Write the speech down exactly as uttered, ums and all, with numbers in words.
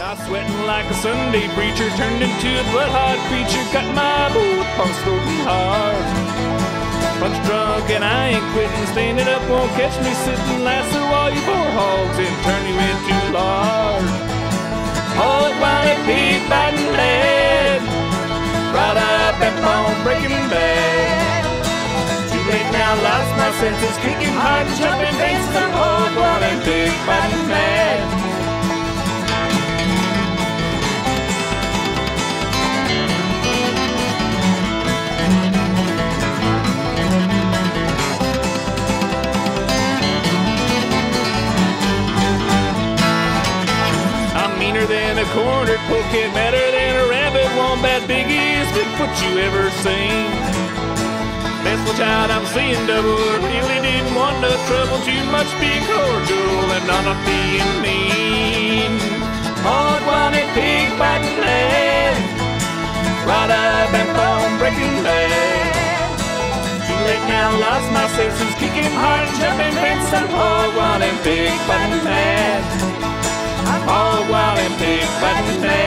I sweating like a Sunday preacher, turned into a blood-hot creature, got my boot pumps floating hard. Punch drunk and I ain't quitting, standing up won't catch me sitting, lasso all you poor hogs and turn you into lard. Hog wild pig biting lead, brought up and bone breaking bad. Too late now, lost my senses, kicking hard and jumping faces. I'm hog wild and pig biting mad. Meaner than a cornered polecat, madder than a rabbit wombat, biggest Bigfoot you ever seen. Best little child I'm seeing double, really didn't want no trouble, too much being cordial and not being mean. Hog wanted pig biting lead, right up and bone breaking bad. Too late now, lost my senses, kicking hard, jumping fences. I'm hog wild and pig biting mad. I'm hog wild and pig biting mad.